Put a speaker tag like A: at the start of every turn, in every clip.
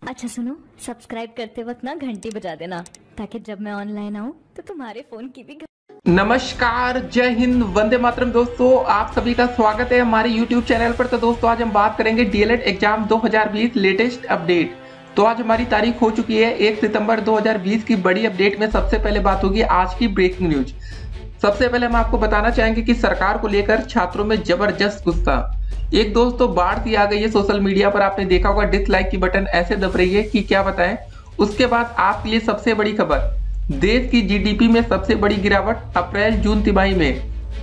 A: अच्छा सुनो, सब्सक्राइब करते वक्त ना घंटी बजा देना ताकि जब मैं ऑनलाइन आऊँ तो तुम्हारे फोन की भी
B: नमस्कार, जय हिंद, वंदे मातरम। दोस्तों आप सभी का स्वागत है हमारे YouTube चैनल पर। तो दोस्तों आज हम बात करेंगे डीएलएड एग्जाम 2020 लेटेस्ट अपडेट। तो आज हमारी तारीख हो चुकी है 1 सितंबर 2020 की बड़ी अपडेट में सबसे पहले बात होगी आज की ब्रेकिंग न्यूज। सबसे पहले हम आपको बताना चाहेंगे कि सरकार को लेकर छात्रों में जबरदस्त गुस्सा। एक दोस्त तो बाढ़ सी आ गई है सोशल मीडिया पर, आपने देखा होगा डिसलाइक की बटन ऐसे दब रही है कि क्या बताएं। उसके बाद आपके लिए सबसे बड़ी खबर, देश की जीडीपी में सबसे बड़ी गिरावट अप्रैल जून तिमाही में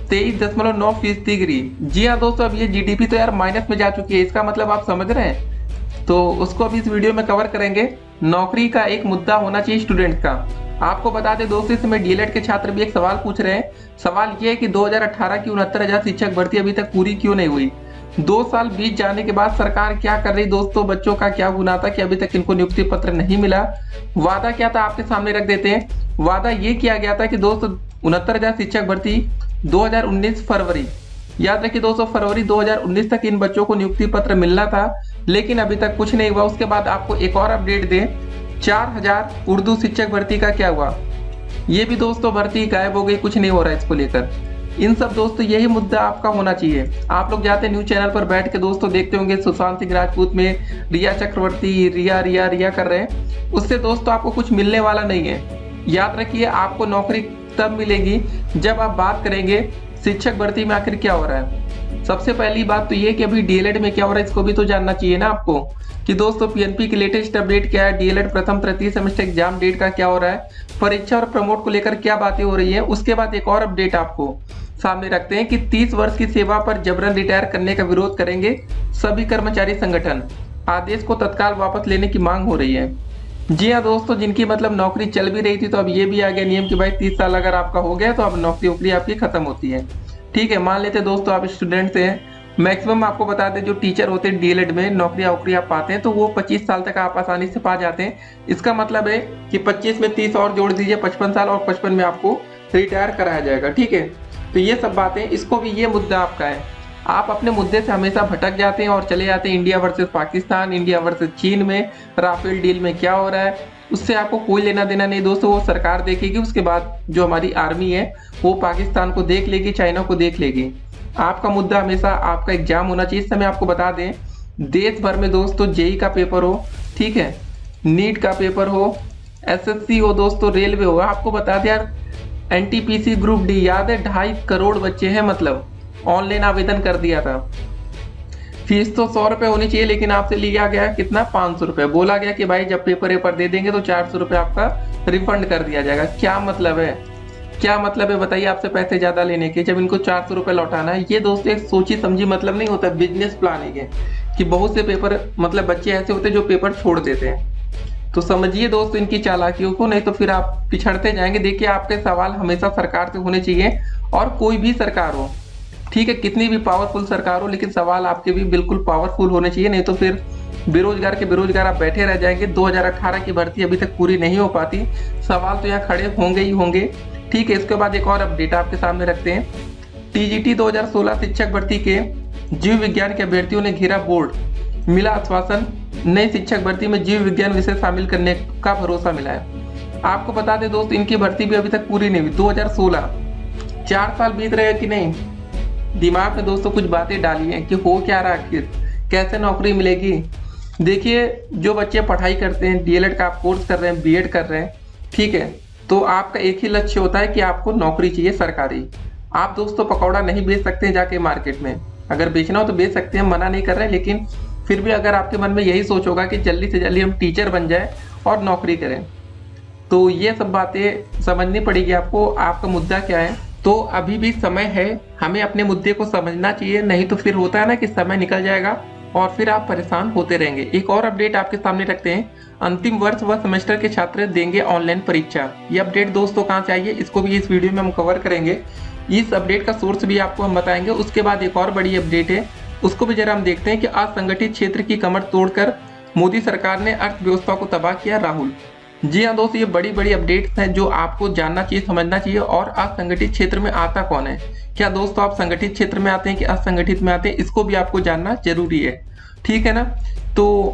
B: 23.9% गिरी। जी हाँ दोस्तों, अब ये जीडीपी तो यार माइनस में जा चुकी है, इसका मतलब आप समझ रहे हैं। तो उसको अभी इस वीडियो में कवर करेंगे। नौकरी का एक मुद्दा होना चाहिए स्टूडेंट का। आपको बता दें दोस्तों, इस समय डीएलएड के छात्र भी एक सवाल पूछ रहे हैं। सवाल ये है कि 2018 की 69,000 शिक्षक भर्ती अभी तक पूरी क्यों नहीं हुई। 2 साल बीत जाने के बाद सरकार क्या कर रही दोस्तों, बच्चों का क्या गुनाह था कि अभी तक इनको नियुक्ति पत्र नहीं मिला। वादा क्या था आपके सामने रख देते हैं। वादा ये किया गया था कि दोस्तों 69,000 शिक्षक भर्ती 2019 फरवरी, याद रखिए दोस्तों, फरवरी 2019 तक इन बच्चों को नियुक्ति पत्र मिलना था, लेकिन अभी तक कुछ नहीं हुआ। उसके बाद आपको एक और अपडेट दें, 4,000 उर्दू शिक्षक भर्ती का क्या हुआ। ये भी दोस्तों भर्ती गायब हो गई, कुछ नहीं हो रहा है इसको लेकर। इन सब दोस्तों यही मुद्दा आपका होना चाहिए। आप लोग जाते न्यूज चैनल पर बैठ के दोस्तों देखते होंगे सुशांत सिंह राजपूत में रिया चक्रवर्ती रिया रिया रिया कर रहे हैं, उससे दोस्तों आपको कुछ मिलने वाला नहीं है। याद रखिए आपको नौकरी तब मिलेगी जब आप बात करेंगे शिक्षक भर्ती में आखिर क्या हो रहा है। सबसे पहली बात तो ये कि अभी डीएलएड में क्या हो रहा है इसको भी तो जानना चाहिए ना आपको, कि दोस्तों पीएनपी की लेटेस्ट अपडेट क्या है, डीएलएड प्रथम तृतीय सेमेस्टर एग्जाम डेट का क्या हो रहा है, परीक्षा और प्रमोट को लेकर क्या बातें हो रही है। उसके बाद एक और अपडेट आपको सामने रखते हैं कि 30 वर्ष की सेवा पर जबरन रिटायर करने का विरोध करेंगे सभी कर्मचारी संगठन, आदेश को तत्काल वापस लेने की मांग हो रही है। जी हाँ दोस्तों, जिनकी मतलब नौकरी चल भी रही थी तो अब ये भी आ गया नियम कि भाई 30 साल अगर आपका हो गया तो अब नौकरी आपकी खत्म होती है। ठीक है, मान लेते दोस्तों आप स्टूडेंट हैं, मैक्सिमम आपको बता दें जो टीचर होते हैं डीएलएड में नौकरी आप पाते हैं तो वो 25 साल तक आप आसानी से पा जाते हैं। इसका मतलब है कि 25 में 30 और जोड़ दीजिए 55 साल, और 55 में आपको रिटायर कराया जाएगा। ठीक है, तो ये सब बातें, इसको भी ये मुद्दा आपका है। आप अपने मुद्दे से हमेशा भटक जाते हैं और चले जाते हैं India versus Pakistan, India versus Cheen में, राफेल डील में क्या हो रहा है, उससे आपको कोई लेना देना नहीं दोस्तों। वो सरकार देखेगी, उसके बाद जो हमारी आर्मी है वो पाकिस्तान को देख लेगी, चाइना को देख लेगी। आपका मुद्दा हमेशा आपका एग्जाम होना चाहिए। इस समय आपको बता दें देश भर में दोस्तों जेई का पेपर हो, ठीक है, नीट का पेपर हो, एसएससी हो दोस्तों, रेलवे हो, आपको बता दें यार एनटीपीसी ग्रुप डी, याद है 2.5 करोड़ बच्चे हैं मतलब ऑनलाइन आवेदन कर दिया था। फीस तो 100 रुपये होनी चाहिए, लेकिन आपसे लिया गया कितना, 500 रुपये। बोला गया कि भाई जब पेपर दे देंगे तो 400 रुपये आपका रिफंड कर दिया जाएगा। क्या मतलब है, क्या मतलब है बताइए आपसे पैसे ज्यादा लेने के जब इनको 400 रुपये लौटाना है। ये दोस्तों एक सोची समझी मतलब नहीं होता, बिजनेस प्लानिंग है कि बहुत से पेपर मतलब बच्चे ऐसे होते हैं जो पेपर छोड़ देते हैं। तो समझिए दोस्तों इनकी चालाकियों को, नहीं तो फिर आप पिछड़ते जाएंगे। देखिए आपके सवाल हमेशा सरकार से होने चाहिए, और कोई भी सरकार हो, ठीक है, कितनी भी पावरफुल सरकार हो, लेकिन सवाल आपके भी बिल्कुल पावरफुल होने चाहिए, नहीं तो फिर बेरोजगार के बेरोजगार आप बैठे रह जाएंगे। 2018 की भर्ती अभी तक पूरी नहीं हो पाती, सवाल तो यहाँ खड़े होंगे ही होंगे। ठीक है, इसके बाद एक और अपडेट आपके सामने रखते हैं। टीजीटी 2016 शिक्षक भर्ती के जीव विज्ञान के अभ्यर्थियों ने घेरा बोर्ड, मिला आश्वासन, नई शिक्षक भर्ती में जीव विज्ञान विषय शामिल करने का भरोसा मिला है। आपको बता दें दोस्त इनकी भर्ती भी अभी तक पूरी नहीं हुई, 2016, 4 साल बीत रहे हैं कि नहीं। दिमाग में दोस्तों कुछ बातें डाली हैं कि हो क्या रहा आखिर, कैसे नौकरी मिलेगी। देखिए जो बच्चे पढ़ाई करते हैं, डीएलएड का आप कोर्स कर रहे हैं, बीएड कर रहे हैं, ठीक है, तो आपका एक ही लक्ष्य होता है कि आपको नौकरी चाहिए सरकारी। आप दोस्तों पकौड़ा नहीं बेच सकते हैं जाके मार्केट में, अगर बेचना हो तो बेच सकते हैं, मना नहीं कर रहे हैं, लेकिन फिर भी अगर आपके मन में यही सोच होगा कि जल्दी से जल्दी हम टीचर बन जाए और नौकरी करें, तो ये सब बातें समझनी पड़ेगी आपको, आपका मुद्दा क्या है। तो अभी भी समय है, हमें अपने मुद्दे को समझना चाहिए, नहीं तो फिर होता है ना कि समय निकल जाएगा और फिर आप परेशान होते रहेंगे। एक और अपडेट आपके सामने रखते हैं, अंतिम वर्ष व सेमेस्टर के छात्र देंगे ऑनलाइन परीक्षा। ये अपडेट दोस्तों कहाँ से आई है, इसको भी इस वीडियो में हम कवर करेंगे, इस अपडेट का सोर्स भी आपको हम बताएंगे। उसके बाद एक और बड़ी अपडेट है, उसको भी जरा हम देखते हैं कि असंगठित क्षेत्र की कमर तोड़कर मोदी सरकार ने अर्थव्यवस्था को तबाह किया, राहुल। जी हाँ दोस्तों, ये बड़ी बड़ी अपडेट्स हैं जो आपको जानना चाहिए, समझना चाहिए। और असंगठित क्षेत्र में आता कौन है, क्या दोस्तों आप संगठित क्षेत्र में आते हैं कि असंगठित में आते हैं, इसको भी आपको जानना जरूरी है, ठीक है ना। तो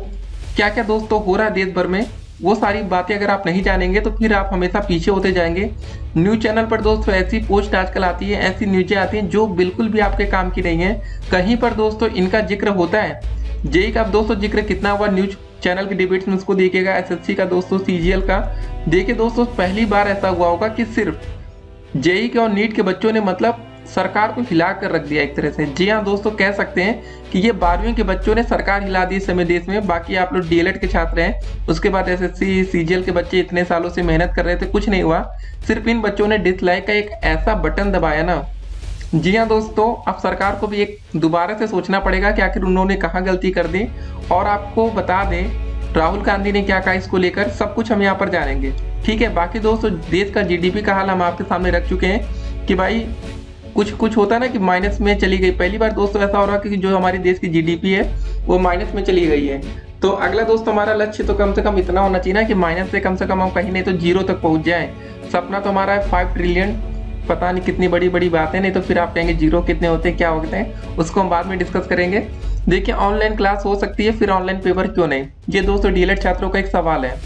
B: क्या क्या दोस्तों हो रहा है देश भर में, वो सारी बातें अगर आप नहीं जानेंगे तो फिर आप हमेशा पीछे होते जाएंगे। न्यूज चैनल पर दोस्तों ऐसी पोस्ट आजकल आती है, ऐसी न्यूजें आती हैं जो बिल्कुल भी आपके काम की नहीं है। कहीं पर दोस्तों इनका जिक्र होता है, जेई का दोस्तों जिक्र कितना हुआ न्यूज चैनल की डिबेट्स में, उसको देखिएगा। एसएससी का दोस्तों, सीजीएल का देखिए दोस्तों, पहली बार ऐसा हुआ होगा कि सिर्फ जेई के और नीट के बच्चों ने मतलब सरकार को हिला कर रख दिया एक तरह से। जी हाँ दोस्तों, कह सकते हैं कि ये 12वीं के बच्चों ने सरकार हिला दी इस समय देश में। बाकी आप लोग डीएलएड के छात्र हैं, उसके बाद एसएससी सीजीएल के बच्चे इतने सालों से मेहनत कर रहे थे, कुछ नहीं हुआ। सिर्फ इन बच्चों ने डिसलाइक का एक ऐसा बटन दबाया ना। जी हाँ दोस्तों, अब सरकार को भी एक दोबारा से सोचना पड़ेगा कि आखिर उन्होंने कहाँ गलती कर दी। और आपको बता दें राहुल गांधी ने क्या कहा इसको लेकर, सब कुछ हम यहाँ पर जानेंगे, ठीक है। बाकी दोस्तों देश का जीडीपी का हाल हम आपके सामने रख चुके हैं कि भाई कुछ कुछ होता है ना कि माइनस में चली गई। पहली बार दोस्तों ऐसा हो रहा है कि जो हमारे देश की जीडीपी है वो माइनस में चली गई है। तो अगला दोस्तों हमारा लक्ष्य तो कम से कम इतना होना चाहिए ना कि माइनस से कम हम कहीं नहीं तो जीरो तक पहुंच जाए। सपना तो हमारा है 5 ट्रिलियन, पता नहीं कितनी बड़ी बड़ी बातें, नहीं तो फिर आप कहेंगे जीरो कितने होते हैं, क्या होते हैं, उसको हम बाद में डिस्कस करेंगे। देखिए ऑनलाइन क्लास हो सकती है, फिर ऑनलाइन पेपर क्यों नहीं, ये दोस्तों डीएलएड छात्रों का एक सवाल है।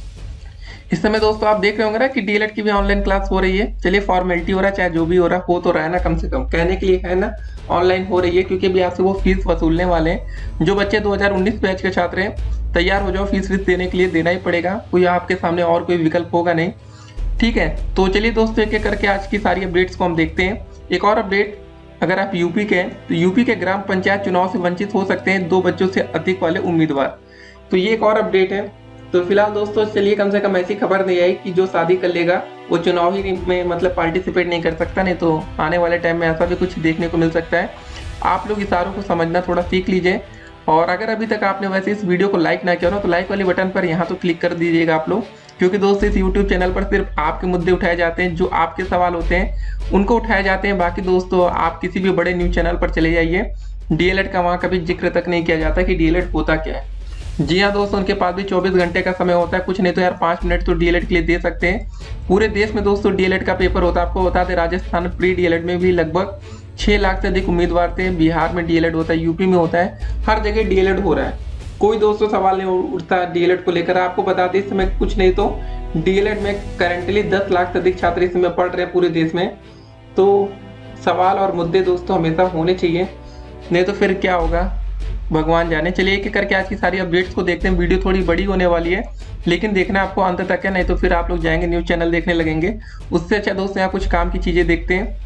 B: इस समय दोस्तों आप देख रहे होंगे ना कि डीएलएड की भी ऑनलाइन क्लास हो रही है। चलिए फॉर्मेलिटी हो रहा है, चाहे जो भी हो रहा हो तो रहा है ना, कम से कम कहने के लिए है ना ऑनलाइन हो रही है, क्योंकि अभी आपसे वो फीस वसूलने वाले हैं। जो बच्चे 2019 बैच के छात्र हैं तैयार हो जाओ, फीस देने के लिए देना ही पड़ेगा, कोई आपके सामने और कोई विकल्प होगा नहीं, ठीक है। तो चलिए दोस्तों एक एक करके आज की सारी अपडेट्स को हम देखते हैं। एक और अपडेट, अगर आप यूपी के हैं तो यूपी के ग्राम पंचायत चुनाव से वंचित हो सकते हैं 2 बच्चों से अधिक वाले उम्मीदवार, तो ये एक और अपडेट है। तो फिलहाल दोस्तों चलिए कम से कम ऐसी खबर नहीं आई कि जो शादी कर लेगा वो चुनाव ही में मतलब पार्टिसिपेट नहीं कर सकता, नहीं तो आने वाले टाइम में ऐसा भी कुछ देखने को मिल सकता है। आप लोग इशारों को समझना थोड़ा सीख लीजिए। और अगर अभी तक आपने वैसे इस वीडियो को लाइक ना किया ना तो लाइक वाले बटन पर यहाँ तो क्लिक कर दीजिएगा आप लोग, क्योंकि दोस्तों इस यूट्यूब चैनल पर सिर्फ आपके मुद्दे उठाए जाते हैं, जो आपके सवाल होते हैं उनको उठाए जाते हैं। बाकी दोस्तों आप किसी भी बड़े न्यूज चैनल पर चले जाइए, डीएलएड का वहाँ कभी जिक्र तक नहीं किया जाता कि डीएलएड होता क्या है। जी हाँ दोस्तों, उनके पास भी 24 घंटे का समय होता है, कुछ नहीं तो यार 5 मिनट तो डीएलएड के लिए दे सकते हैं। पूरे देश में दोस्तों डीएलएड का पेपर होता है। आपको बता दें राजस्थान प्री डीएलएड में भी लगभग 6 लाख से अधिक उम्मीदवार थे। बिहार में डीएलएड होता है, यूपी में होता है, हर जगह डीएलएड हो रहा है। कोई दोस्तों सवाल नहीं उठता डीएलएड को लेकर। आपको बता दें इस समय कुछ नहीं तो डीएलएड में करेंटली 10 लाख से अधिक छात्र इस समय पढ़ रहे हैं पूरे देश में। तो सवाल और मुद्दे दोस्तों हमेशा होने चाहिए, नहीं तो फिर क्या होगा भगवान जाने। चलिए एक एक करके आज की सारी अपडेट्स को देखते हैं। वीडियो थोड़ी बड़ी होने वाली है, लेकिन देखना आपको अंत तक है, नहीं तो फिर आप लोग जाएंगे न्यूज चैनल देखने लगेंगे। उससे अच्छा दोस्तों यहाँ कुछ काम की चीजें देखते हैं।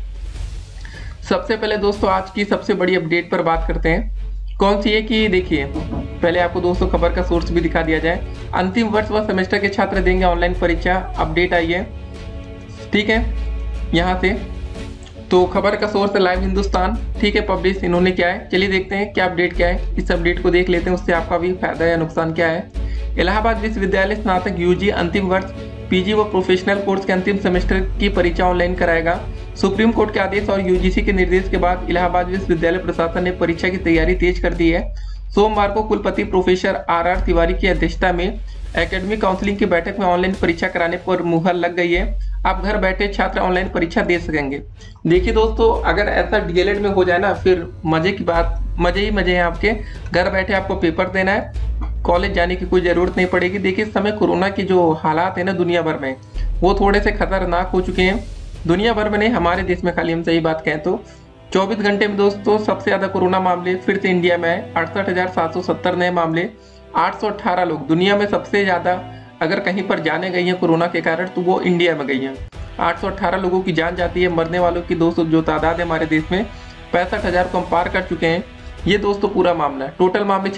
B: सबसे पहले दोस्तों आज की सबसे बड़ी अपडेट पर बात करते हैं। कौन सी है कि देखिए पहले आपको दोस्तों खबर का सोर्स भी दिखा दिया जाए। अंतिम वर्ष व सेमेस्टर के छात्र देंगे ऑनलाइन परीक्षा, अपडेट आई है, ठीक है। यहाँ से तो खबर का सोर्स है लाइव हिंदुस्तान, ठीक है, पब्लिश इन्होंने क्या है। चलिए देखते हैं क्या अपडेट क्या है, इस अपडेट को देख लेते हैं, उससे आपका भी फायदा या नुकसान क्या है। इलाहाबाद विश्वविद्यालय स्नातक यूजी अंतिम वर्ष पीजी व प्रोफेशनल कोर्स के अंतिम सेमेस्टर की परीक्षा ऑनलाइन कराएगा। सुप्रीम कोर्ट के आदेश और यूजीसी के निर्देश के बाद इलाहाबाद विश्वविद्यालय प्रशासन ने परीक्षा की तैयारी तेज कर दी है। सोमवार को कुलपति प्रोफेसर आर तिवारी की अध्यक्षता में एकेडमिक काउंसिलिंग की बैठक में ऑनलाइन परीक्षा कराने पर मुहर लग गई है। अब घर बैठे छात्र ऑनलाइन परीक्षा दे सकेंगे। देखिए दोस्तों अगर ऐसा डीएलएड में हो जाए ना फिर मजे की बात, मजे ही मजे हैं आपके। घर बैठे आपको पेपर देना है, कॉलेज जाने की कोई ज़रूरत नहीं पड़ेगी। देखिए इस समय कोरोना की जो हालात है ना दुनिया भर में वो थोड़े से खतरनाक हो चुके हैं। दुनिया भर में नहीं, हमारे देश में खाली हम सही बात कहें तो 24 घंटे में दोस्तों सबसे ज़्यादा कोरोना मामले फिर से इंडिया में आए। 68,770 नए मामले, 818 लोग। दुनिया में सबसे ज़्यादा अगर कहीं पर जाने गई हैं कोरोना के कारण तो वो इंडिया में गई हैं। 818 लोगों की जान जाती है। मरने वालों की दोस्तों जो तादाद है हमारे देश में 65,000 को हम पार कर चुके हैं। ये दोस्तों पूरा मामला है। टोटल मामले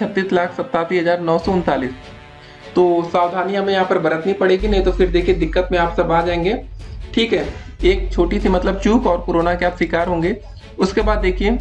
B: 36,87,939। तो सावधानी हमें यहाँ पर बरतनी पड़ेगी, नहीं तो फिर देखिए दिक्कत में आप सब आ जाएंगे, ठीक है। एक छोटी सी मतलब चूक और कोरोना के आप शिकार होंगे। उसके बाद देखिए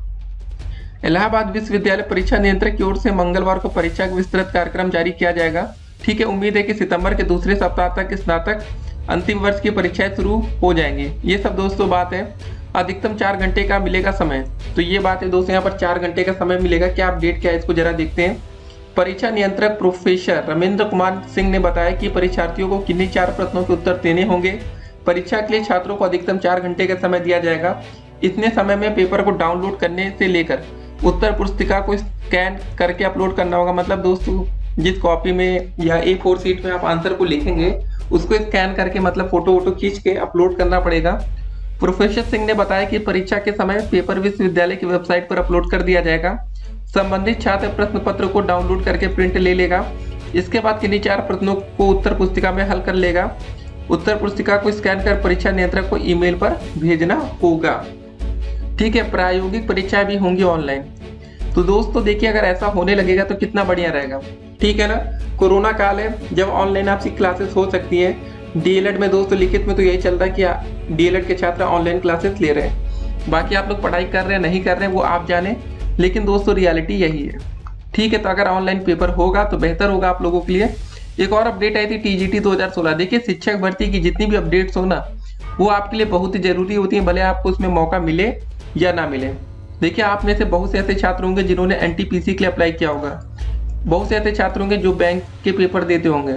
B: इलाहाबाद विश्वविद्यालय परीक्षा नियंत्रक की ओर से मंगलवार को परीक्षा का विस्तृत कार्यक्रम जारी किया जाएगा, ठीक है। उम्मीद है कि सितंबर के दूसरे सप्ताह तक स्नातक अंतिम वर्ष की परीक्षाएं शुरू हो जाएंगी। ये सब दोस्तों बात है। अधिकतम 4 घंटे का मिलेगा समय, तो ये बात है दोस्तों, यहाँ पर 4 घंटे का समय मिलेगा। क्या अपडेट क्या है इसको जरा देखते हैं। परीक्षा नियंत्रक प्रोफेसर रमेंद्र कुमार सिंह ने बताया कि परीक्षार्थियों को किन्हीं 4 प्रश्नों के उत्तर देने होंगे। परीक्षा के लिए छात्रों को अधिकतम 4 घंटे का समय दिया जाएगा। इतने समय में पेपर को डाउनलोड करने से लेकर उत्तर पुस्तिका को स्कैन करके अपलोड करना होगा। मतलब दोस्तों जिस कॉपी में या A4 शीट में आप आंसर को लिखेंगे उसको स्कैन करके मतलब फोटो वोटो खींच के अपलोड करना पड़ेगा। प्रोफेसर सिंह ने बताया कि परीक्षा के समय पेपर विश्वविद्यालय की वेबसाइट पर अपलोड कर दिया जाएगा। संबंधित छात्र प्रश्न पत्र को डाउनलोड करके प्रिंट ले लेगा। इसके बाद किन्हीं 4 प्रश्नों को उत्तर पुस्तिका में हल कर लेगा। उत्तर पुस्तिका को स्कैन कर परीक्षा नियंत्रक को ईमेल पर भेजना होगा। ठीक है, प्रायोगिक परीक्षाएं भी होंगी ऑनलाइन। तो दोस्तों देखिए, अगर ऐसा होने लगेगा तो कितना बढ़िया रहेगा। ठीक है ना, कोरोना काल है, जब ऑनलाइन आपकी क्लासेस हो सकती हैं। डीएलएड में दोस्तों लिखित में तो यही चल रहा है कि डीएलएड के छात्र ऑनलाइन क्लासेस ले रहे हैं। बाकी आप लोग पढ़ाई कर रहे हैं नहीं कर रहे हैं वो आप जाने, लेकिन दोस्तों रियलिटी यही है। ठीक है, तो अगर ऑनलाइन पेपर होगा तो बेहतर होगा आप लोगों के लिए। एक और अपडेट आई थी टीजीटी 2016। देखिए, शिक्षक भर्ती की जितनी भी अपडेट्स हो ना वो आपके लिए बहुत ही जरूरी होती है, भले आपको उसमें मौका मिले या ना मिले। देखिए, आप में से बहुत से ऐसे छात्र होंगे जिन्होंने एनटीपीसी के लिए अप्लाई किया होगा। बहुत से ऐसे छात्र होंगे जो बैंक के पेपर देते होंगे,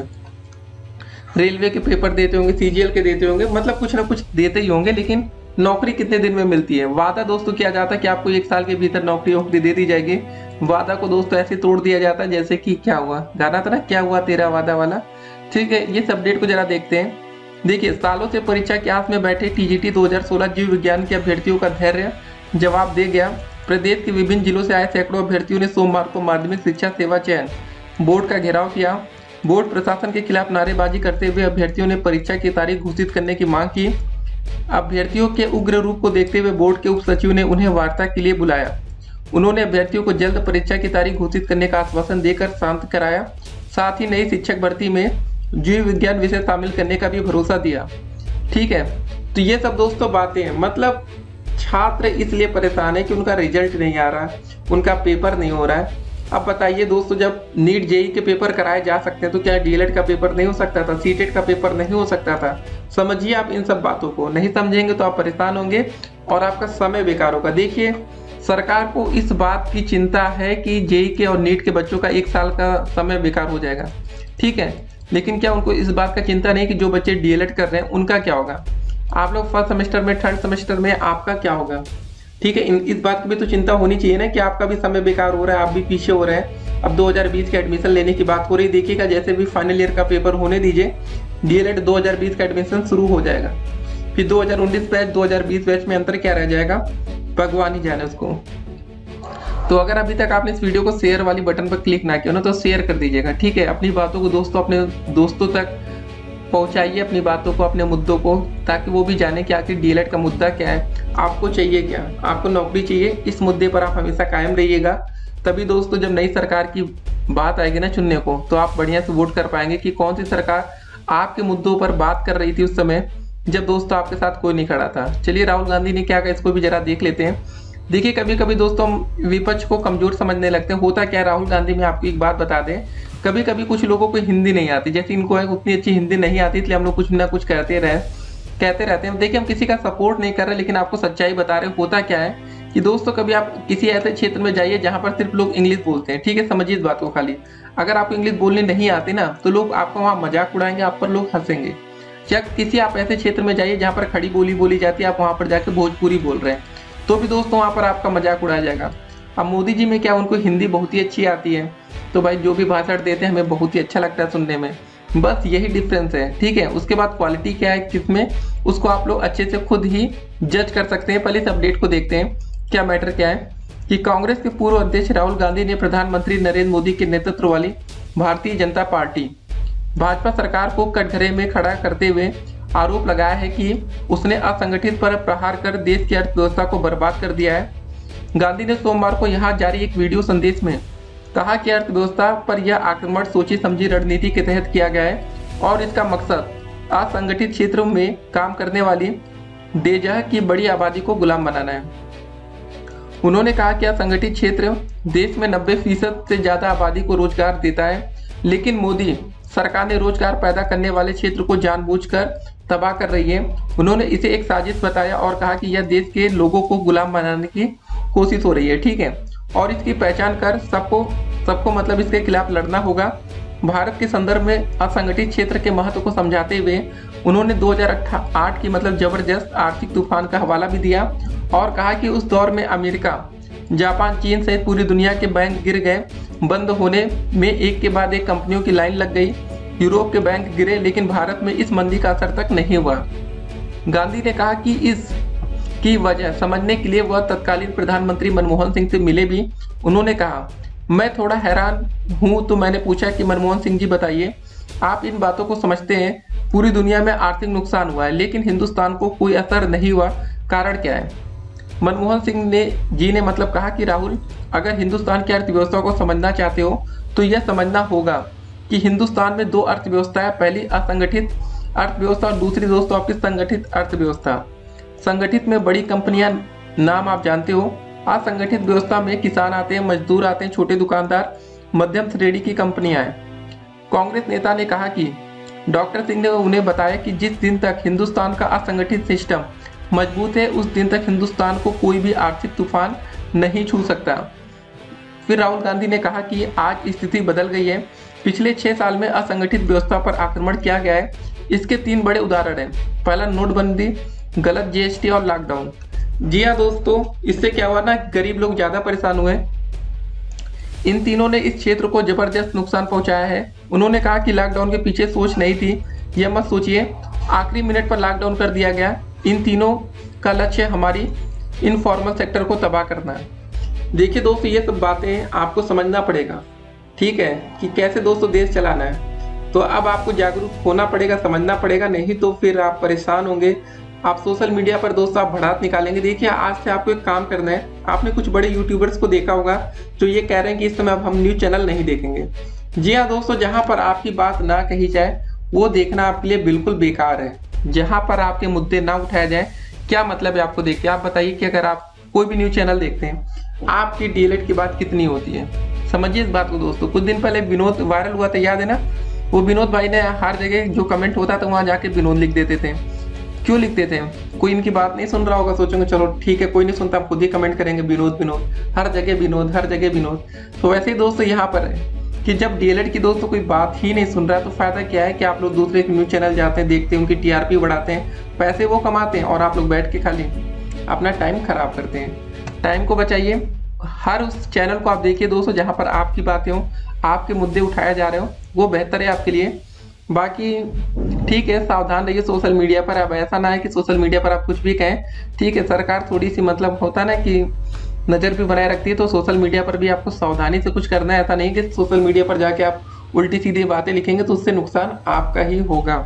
B: रेलवे के पेपर देते होंगे, सीजीएल के देते होंगे, मतलब कुछ ना कुछ देते ही होंगे। लेकिन नौकरी कितने दिन में मिलती है? वादा दोस्तों किया जाता है कि आपको 1 साल के भीतर नौकरी दे दी जाएगी। वादा को दोस्तों ऐसे तोड़ दिया जाता है जैसे कि क्या हुआ, गाना था ना, क्या हुआ तेरा वादा वाला। ठीक है, ये अपडेट को जरा देखते हैं। देखिए, सालों से परीक्षा के आस में बैठे टीजीटी 2016 जीव विज्ञान के अभ्यर्थियों का धैर्य जवाब दे गया। प्रदेश के विभिन्न जिलों से आए सैकड़ों अभ्यर्थियों ने सोमवार को माध्यमिक शिक्षा सेवा चयन बोर्ड का घेराव किया। बोर्ड प्रशासन के खिलाफ नारेबाजी करते हुए अभ्यर्थियों ने परीक्षा की तारीख घोषित करने की मांग की। अभ्यर्थियों के उग्र रूप को देखते हुए बोर्ड के उप सचिव ने उन्हें वार्ता के लिए बुलाया। उन्होंने अभ्यर्थियों को जल्द परीक्षा की तारीख घोषित करने का आश्वासन देकर शांत कराया। साथ ही नई शिक्षक भर्ती में जीव विज्ञान विषय शामिल करने का भी भरोसा दिया। ठीक है, तो ये सब दोस्तों बातें हैं। मतलब छात्र इसलिए परेशान है कि उनका रिजल्ट नहीं आ रहा, उनका पेपर नहीं हो रहा है। अब बताइए दोस्तों, जब नीट जेई के पेपर कराए जा सकते हैं तो क्या डीएलएड का पेपर नहीं हो सकता था? सीटेट का पेपर नहीं हो सकता था? समझिए आप इन सब बातों को। नहीं समझेंगे तो आप परेशान होंगे और आपका समय बेकार होगा। देखिए, सरकार को इस बात की चिंता है कि जेई के और नीट के बच्चों का 1 साल का समय बेकार हो जाएगा। ठीक है, लेकिन क्या उनको इस बात का चिंता नहीं कि जो बच्चे डीएलएड कर रहे हैं उनका क्या होगा? आप लोग फर्स्ट सेमेस्टर में, थर्ड सेमेस्टर में आपका क्या होगा? ठीक है, इस बात की भी तो चिंता होनी चाहिए ना कि आपका भी समय बेकार हो रहा है, आप भी पीछे हो रहे हैं। अब 2020 के एडमिशन लेने की बात हो रही, देखिएगा जैसे भी फाइनल ईयर का पेपर होने दीजिए, डीएलएड 2020 का एडमिशन शुरू हो जाएगा। फिर 2019 बैच 2020 बैच में अंतर क्या रह जाएगा भगवान ही जाने उसको। तो अगर अभी तक आपने इस वीडियो को शेयर वाली बटन पर क्लिक ना किया ना तो शेयर कर दीजिएगा। ठीक है, अपनी बातों को दोस्तों अपने दोस्तों तक पहुंचाइए, अपनी बातों को, अपने मुद्दों को, ताकि वो भी जाने कि आखिर डीएलएड का मुद्दा क्या है, आपको चाहिए क्या, आपको नौकरी चाहिए। इस मुद्दे पर आप हमेशा कायम रहिएगा। तभी दोस्तों जब नई सरकार की बात आएगी ना चुनने को, तो आप बढ़िया से वोट कर पाएंगे कि कौन सी सरकार आपके मुद्दों पर बात कर रही थी उस समय जब दोस्तों आपके साथ कोई नहीं खड़ा था। चलिए, राहुल गांधी ने क्या कहा इसको भी जरा देख लेते हैं। देखिए, कभी कभी दोस्तों हम विपक्ष को कमजोर समझने लगते हैं। होता क्या है, राहुल गांधी में आपको एक बात बता दें, कभी कभी कुछ लोगों को हिंदी नहीं आती, जैसे इनको है उतनी अच्छी हिंदी नहीं आती, इसलिए हम लोग कुछ ना कुछ कहते रहते हैं। देखिए, हम किसी का सपोर्ट नहीं कर रहे, लेकिन आपको सच्चाई बता रहे। होता क्या है कि दोस्तों कभी आप किसी ऐसे क्षेत्र में जाइए जहां पर सिर्फ लोग इंग्लिश बोलते हैं। ठीक है, समझिए इस बात को खाली। अगर आपको इंग्लिश बोलने नहीं आती ना तो लोग आपको वहाँ मजाक उड़ाएंगे, आप पर लोग हंसेंगे। या किसी आप ऐसे क्षेत्र में जाइए जहाँ पर खड़ी बोली बोली जाती है, आप वहाँ पर जाकर भोजपुरी बोल रहे हैं तो भी दोस्तों वहाँ पर आपका मजाक उड़ाया जाएगा। अब मोदी जी में क्या, उनको हिंदी बहुत ही अच्छी आती है, तो भाई जो भी भाषण देते हैं हमें बहुत ही अच्छा लगता है सुनने में। बस यही डिफरेंस है। ठीक है, उसके बाद क्वालिटी क्या है किसमें, उसको आप लोग अच्छे से खुद ही जज कर सकते हैं। पहले इस अपडेट को देखते हैं क्या मैटर क्या है कि कांग्रेस के पूर्व अध्यक्ष राहुल गांधी ने प्रधानमंत्री नरेंद्र मोदी के नेतृत्व वाली भारतीय जनता पार्टी भाजपा सरकार को कटघरे में खड़ा करते हुए आरोप लगाया है कि उसने असंगठित पर प्रहार कर देश की अर्थव्यवस्था को बर्बाद कर दिया है। गांधी ने सोमवार को यहां जारी एक वीडियो संदेश में कहा कि अर्थव्यवस्था पर यह आक्रमण सोची समझी रणनीति के तहत किया गया है और इसका मकसद असंगठित क्षेत्रों में काम करने वाली बेजह की बड़ी आबादी को गुलाम बनाना है। उन्होंने कहा कि असंगठित क्षेत्र देश में 90% से ज्यादा आबादी को रोजगार देता है, लेकिन मोदी सरकार ने रोजगार पैदा करने वाले क्षेत्र को जानबूझकर तबाह कर रही है। उन्होंने इसे एक साजिश बताया और कहा कि यह देश के लोगों को गुलाम बनाने की कोशिश हो रही है। ठीक है, और इसकी पहचान कर सबको मतलब इसके खिलाफ लड़ना होगा। भारत के संदर्भ में असंगठित क्षेत्र के महत्व को समझाते हुए उन्होंने 2008 की मतलब जबरदस्त आर्थिक तूफान का हवाला भी दिया और कहा कि उस दौर में अमेरिका जापान, चीन सहित पूरी दुनिया के बैंक गिर गए। बंद होने में एक के बाद एक कंपनियों की लाइन लग गई। यूरोप के बैंक गिरे, लेकिन भारत में इस मंदी का असर तक नहीं हुआ। गांधी ने कहा कि इसकी वजह समझने के लिए वह तत्कालीन प्रधानमंत्री मनमोहन सिंह से मिले भी। उन्होंने कहा, मैं थोड़ा हैरान हूँ। तो मैंने पूछा कि मनमोहन सिंह जी बताइए, आप इन बातों को समझते हैं? पूरी दुनिया में आर्थिक नुकसान हुआ है, लेकिन हिंदुस्तान को कोई असर नहीं हुआ, कारण क्या है? मनमोहन सिंह जी ने मतलब कहा कि राहुल, अगर हिंदुस्तान की अर्थव्यवस्था को समझना चाहते हो तो यह समझना होगा कि हिंदुस्तान में दो अर्थव्यवस्था है। पहली असंगठित अर्थव्यवस्था और दूसरी दोस्तों आपकी संगठित अर्थव्यवस्था। संगठित में बड़ी कंपनियां, नाम आप जानते हो। असंगठित व्यवस्था में किसान आते हैं, मजदूर आते हैं, छोटे दुकानदार, मध्यम श्रेणी की कंपनियां हैं। कांग्रेस नेता ने कहा कि डॉक्टर सिंह ने उन्हें बताया कि जिस दिन तक हिंदुस्तान का असंगठित सिस्टम मजबूत है, उस दिन तक हिंदुस्तान को कोई भी आर्थिक तूफान नहीं छू सकता। फिर राहुल गांधी ने कहा कि आज स्थिति बदल गई है। पिछले 6 साल में असंगठित व्यवस्था पर आक्रमण किया गया है। इसके 3 बड़े उदाहरण हैं। पहला, नोटबंदी, गलत जीएसटी और लॉकडाउन। जी हाँ दोस्तों, इससे क्या हुआ ना, गरीब लोग ज्यादा परेशान हुए। इन तीनों ने इस क्षेत्र को जबरदस्त नुकसान पहुंचाया है। उन्होंने कहा कि लॉकडाउन के पीछे सोच नहीं थी। यह मत सोचिए, आखिरी मिनट पर लॉकडाउन कर दिया गया। इन तीनों का लक्ष्य हमारी इनफॉर्मल सेक्टर को तबाह करना है। देखिए दोस्तों, ये सब बातें आपको समझना पड़ेगा, ठीक है, कि कैसे दोस्तों देश चलाना है। तो अब आपको जागरूक होना पड़ेगा, समझना पड़ेगा, नहीं तो फिर आप परेशान होंगे। आप सोशल मीडिया पर दोस्तों आप भड़ास निकालेंगे। देखिए, आज से आपको एक काम करना है। आपने कुछ बड़े यूट्यूबर्स को देखा होगा जो ये कह रहे हैं कि इस समय अब हम न्यूज चैनल नहीं देखेंगे। जी हाँ दोस्तों, जहाँ पर आपकी बात ना कही जाए वो देखना आपके लिए बिल्कुल बेकार है। जहाँ पर आपके मुद्दे ना उठाया जाए, क्या मतलब है आपको देख के? आप बताइए कि अगर आप कोई भी न्यूज चैनल देखते हैं, आपकी डीएलएड की बात कितनी होती है? समझिए इस बात को दोस्तों। कुछ दिन पहले विनोद वायरल हुआ था, याद है ना? वो विनोद भाई ने हर जगह जो कमेंट होता था वहां जाके विनोद लिख देते थे। क्यों लिखते थे? कोई इनकी बात नहीं सुन रहा होगा, सोचेंगे चलो ठीक है, कोई नहीं सुनता, खुद ही कमेंट करेंगे विनोद विनोद, हर जगह विनोद, हर जगह विनोद। तो वैसे ही दोस्तों यहाँ पर है कि जब डीएलएड की दोस्तों कोई बात ही नहीं सुन रहा है तो फायदा क्या है कि आप लोग दूसरे न्यूज चैनल जाते हैं, देखते हैं, उनकी टीआरपी बढ़ाते हैं, पैसे वो कमाते हैं और आप लोग बैठ के खाली अपना टाइम खराब करते हैं। टाइम को बचाइए। हर उस चैनल को आप देखिए दोस्तों जहाँ पर आपकी बातें हो, आपके मुद्दे उठाए जा रहे हो, वो बेहतर है आपके लिए। बाकी ठीक है, सावधान रहिए सोशल मीडिया पर। अब ऐसा ना है कि सोशल मीडिया पर आप कुछ भी कहें, ठीक है, सरकार थोड़ी सी मतलब होता है ना कि नज़र भी बनाए रखती है, तो सोशल मीडिया पर भी आपको सावधानी से कुछ करना है। ऐसा नहीं कि सोशल मीडिया पर जाके आप उल्टी सीधी बातें लिखेंगे तो उससे नुकसान आपका ही होगा।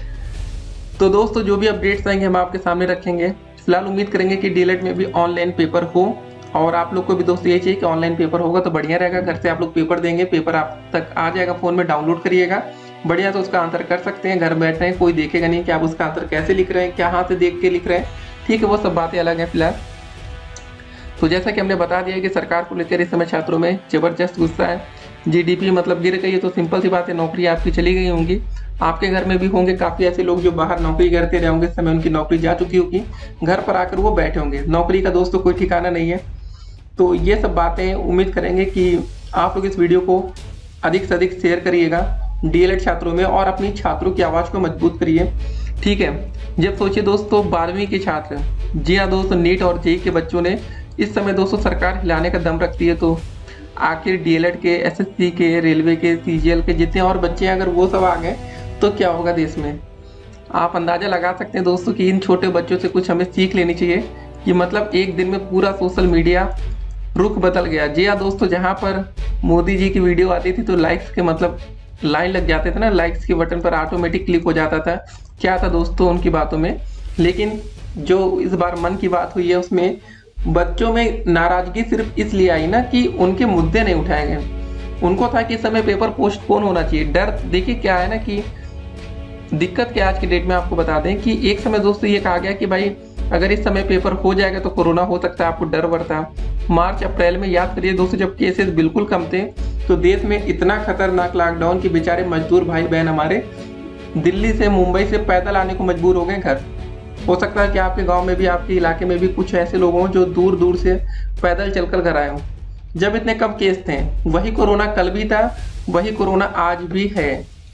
B: तो दोस्तों जो भी अपडेट्स आएंगे हम आपके सामने रखेंगे। फिलहाल उम्मीद करेंगे कि डीएलएड में भी ऑनलाइन पेपर हो, और आप लोग को भी दोस्तों यही चाहिए कि ऑनलाइन पेपर होगा तो बढ़िया रहेगा। घर से आप लोग पेपर देंगे, पेपर आप तक आ जाएगा, फ़ोन में डाउनलोड करिएगा, बढ़िया तो उसका आंसर कर सकते हैं। घर बैठे हैं, कोई देखेगा नहीं कि आप उसका आंसर कैसे लिख रहे हैं, क्या हाथ से देख के लिख रहे हैं, ठीक है, वो सब बातें अलग हैं। फिलहाल तो जैसा कि हमने बता दिया कि सरकार को लेकर इस समय छात्रों में जबरदस्त गुस्सा है। जीडीपी मतलब गिर गई है तो सिंपल सी बात है, नौकरी आपकी चली गई होंगी। आपके घर में भी होंगे काफ़ी ऐसे लोग जो बाहर नौकरी करते रहे होंगे, इस समय उनकी नौकरी जा चुकी होगी, घर पर आकर वो बैठे होंगे। नौकरी का दोस्तों कोई ठिकाना नहीं है। तो ये सब बातें उम्मीद करेंगे कि आप लोग इस वीडियो को अधिक से अधिक शेयर करिएगा डीएलएड छात्रों में, और अपनी छात्रों की आवाज़ को मजबूत करिए, ठीक है। जब सोचिए दोस्तों 12वीं के छात्र, जी हाँ दोस्तों, नीट और जेईई के बच्चों ने इस समय दोस्तों सरकार हिलाने का दम रखती है, तो आखिर डीएलएड के, एसएससी के, रेलवे के, सीजीएल के जितने और बच्चे हैं, अगर वो सब आ गए तो क्या होगा देश में? आप अंदाजा लगा सकते हैं दोस्तों कि इन छोटे बच्चों से कुछ हमें सीख लेनी चाहिए कि मतलब एक दिन में पूरा सोशल मीडिया रुख बदल गया। जी हाँ दोस्तों, जहाँ पर मोदी जी की वीडियो आती थी तो लाइक्स के मतलब लाइन लग जाते थे ना, लाइक्स के बटन पर ऑटोमेटिक क्लिक हो जाता था। क्या था दोस्तों उनकी बातों में? लेकिन जो इस बार मन की बात हुई है उसमें बच्चों में नाराजगी सिर्फ इसलिए आई ना कि उनके मुद्दे नहीं उठाए गए। उनको था कि इस समय पेपर पोस्टपोन होना चाहिए। डर देखिए क्या है ना कि दिक्कत क्या आज की डेट में आपको बता दें कि एक समय दोस्तों ये कहा गया कि भाई अगर इस समय पेपर हो जाएगा तो कोरोना हो सकता है, आपको डर वर था। मार्च अप्रैल में याद करिए दोस्तों, जब केसेस बिल्कुल कम थे तो देश में इतना खतरनाक लॉकडाउन कि बेचारे मजदूर भाई बहन हमारे दिल्ली से, मुंबई से पैदल आने को मजबूर हो गए घर। हो सकता है कि आपके गांव में भी, आपके इलाके में भी कुछ ऐसे लोग हों जो दूर दूर से पैदल चलकर घर आए हों। जब इतने कम केस थे, वही कोरोना कल भी था, वही कोरोना आज भी है।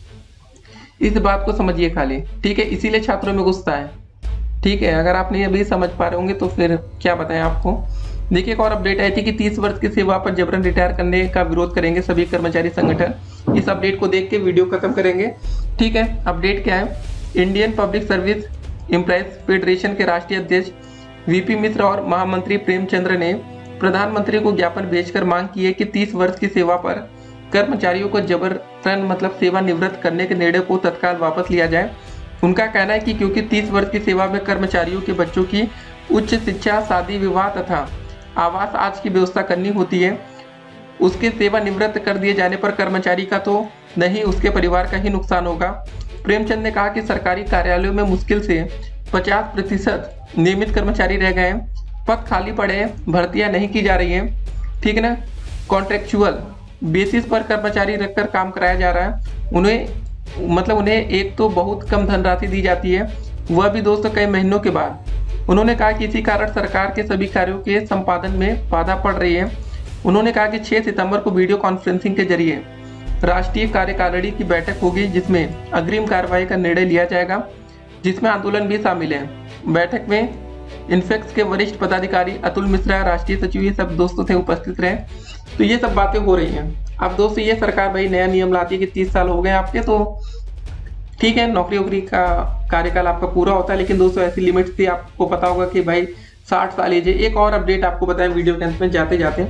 B: इस बात को समझिए खाली, ठीक है। इसीलिए छात्रों में गुस्सा है, ठीक है। अगर आप नहीं अभी समझ पा रहे होंगे तो फिर क्या बताएं आपको। देखिए एक और अपडेट आई थी कि 30 वर्ष की सेवा पर जबरन रिटायर करने का विरोध करेंगे सभी कर्मचारी संगठन। इस अपडेट को देख के वीडियो खत्म करेंगे। ठीक है, अपडेट क्या है। Indian public service employees federation के राष्ट्रीय अध्यक्ष वीपी मिश्र और महामंत्री प्रेमचंद्र ने प्रधानमंत्री को ज्ञापन भेजकर मांग की है कि 30 वर्ष की सेवा पर कर्मचारियों को जबरन मतलब सेवानिवृत्त करने के निर्णय को तत्काल वापस लिया जाए। उनका कहना है कि क्योंकि 30 वर्ष की सेवा में कर्मचारियों के बच्चों की उच्च शिक्षा, शादी विवाह तथा आवास आज की व्यवस्था करनी होती है, उसके सेवानिवृत्त कर दिए जाने पर कर्मचारी का तो नहीं उसके परिवार का ही नुकसान होगा। प्रेमचंद ने कहा कि सरकारी कार्यालयों में मुश्किल से 50% नियमित कर्मचारी रह गए हैं, पद खाली पड़े हैं, भर्तियां नहीं की जा रही हैं। ठीक है ना, कॉन्ट्रेक्चुअल बेसिस पर कर्मचारी रखकर काम कराया जा रहा है। उन्हें एक तो बहुत कम धनराशि दी जाती है, वह भी दोस्तों कई महीनों के बाद। उन्होंने कहा कि इसी कारण सरकार के सभी कार्यों के संपादन में बाधा पड़ रही है। उन्होंने कहा कि 6 सितंबर को वीडियो कॉन्फ्रेंसिंग के जरिए राष्ट्रीय कार्यकारिणी की बैठक होगी, जिसमें अग्रिम कार्रवाई का निर्णय लिया जाएगा, जिसमें आंदोलन भी शामिल है। बैठक में इन्फेक्स के वरिष्ठ पदाधिकारी अतुल मिश्रा, राष्ट्रीय सचिव, ये सब दोस्तों थे उपस्थित रहे। तो ये सब बातें हो रही हैं। अब दोस्तों ये सरकार भाई नया नियम लाती है कि 30 साल हो गए आपके, तो ठीक है नौकरी वोकरी का कार्यकाल आपका पूरा होता है, लेकिन दोस्तों ऐसी लिमिट थी, आपको पता होगा कि भाई 60 साल एज है। एक और अपडेट आपको बताएं वीडियो के अंत में जाते जाते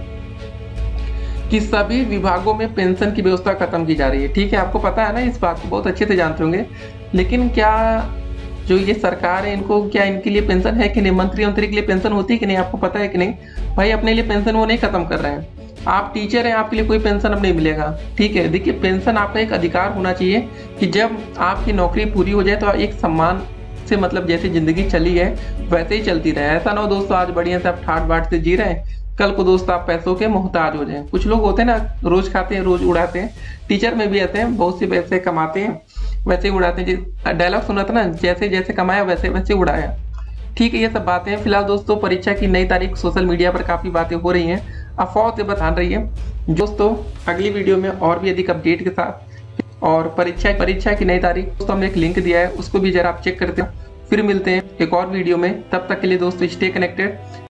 B: कि सभी विभागों में पेंशन की व्यवस्था खत्म की जा रही है। ठीक है, आपको पता है ना, इस बात को बहुत अच्छे से जानते होंगे। लेकिन क्या जो ये सरकार है इनको क्या इनके लिए पेंशन है कि नहीं, मंत्री के लिए पेंशन होती है कि नहीं, आपको पता है कि नहीं? भाई अपने लिए पेंशन वो नहीं खत्म कर रहे हैं। आप टीचर हैं, आपके लिए कोई पेंशन अब नहीं मिलेगा। ठीक है, देखिए पेंशन आपका एक अधिकार होना चाहिए कि जब आपकी नौकरी पूरी हो जाए तो एक सम्मान से मतलब जैसे जिंदगी चली है वैसे ही चलती रहे। ऐसा ना हो दोस्तों आज बढ़िया से आप ठाट बाट से जी रहे हैं, कल को दोस्तों आप पैसों के मोहताज हो जाएं। कुछ लोग होते हैं ना, रोज खाते हैं रोज उड़ाते हैं। टीचर में भी ऐसे हैं, बहुत से पैसे कमाते हैं वैसे ही उड़ाते हैं। डायलॉग सुना था ना, जैसे जैसे कमाया वैसे वैसे उड़ाया। ठीक है, ये सब बातें हैं। फिलहाल दोस्तों परीक्षा की नई तारीख सोशल मीडिया पर काफी बातें हो रही हैं, अफवाह से बता रही है दोस्तों। अगली वीडियो में और भी अधिक अपडेट के साथ और परीक्षा की नई तारीख दोस्तों हमने एक लिंक दिया है, उसको भी जरा आप चेक करते हैं। फिर मिलते हैं एक और वीडियो में, तब तक के लिए दोस्तों स्टे कनेक्टेड।